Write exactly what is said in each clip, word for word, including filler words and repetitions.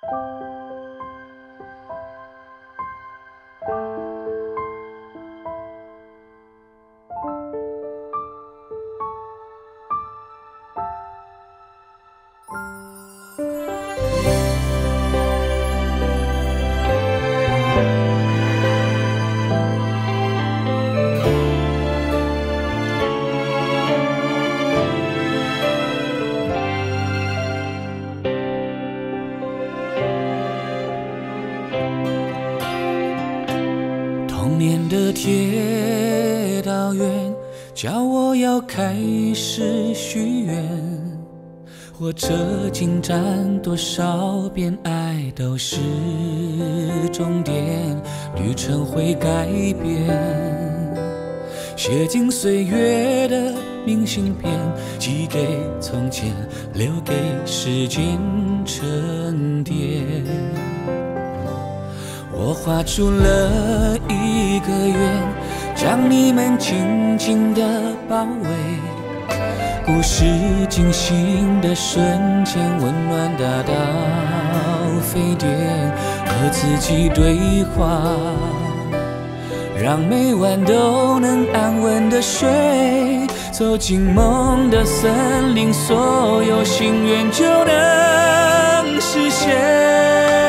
童年的铁道员叫我要开始许愿，火车进站多少遍，爱都是终点，旅程会改变。写进岁月的明信片，寄给从前，留给时间沉淀。我画出了一个圆，将你们紧紧地包围。故事进行的瞬间，温暖大到沸点，和自己对话，让每晚都能安稳地睡。走进梦的森林，所有心愿就能实现。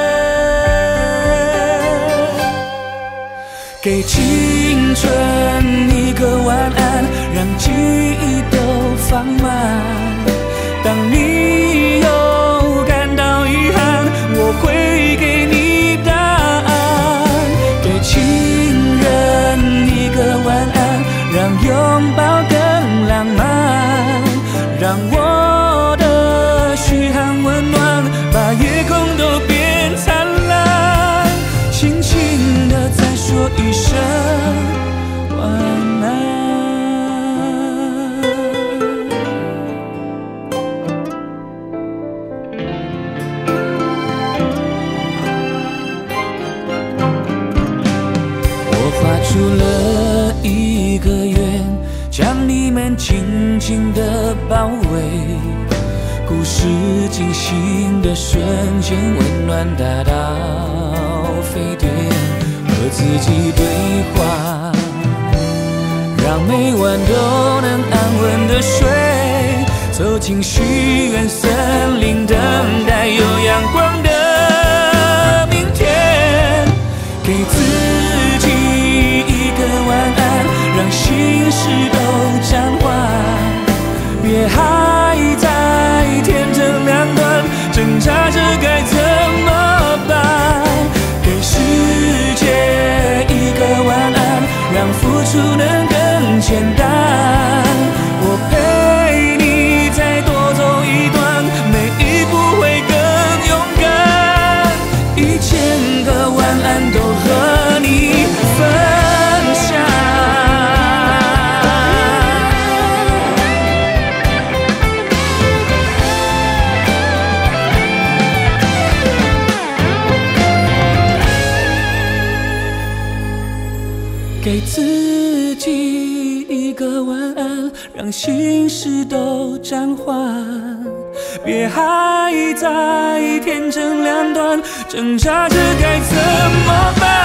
给青春一个晚安，让记忆都放慢。当你又感到遗憾，我会给你答案。给情人一个晚安，让拥抱更浪漫，让我的嘘寒问暖，把夜空都变灿烂。轻轻地再说一声晚安。我画出了一个圆，将你们紧紧地包围。故事进行的瞬间，温暖大到沸点，和自己对话，让每晚都能安稳地睡。走进许愿森林，等待有阳光的明天。给自己一个晚安，让心事都暂缓。别还在天真两端，挣扎着该怎么办？给世界一个晚安，让付出能更简单。我陪你再多走一段，每一步会更勇敢。一千个晚安都和你分享。给自己一个晚安，让心事都暂缓。别还在天真两端，挣扎着该怎么办？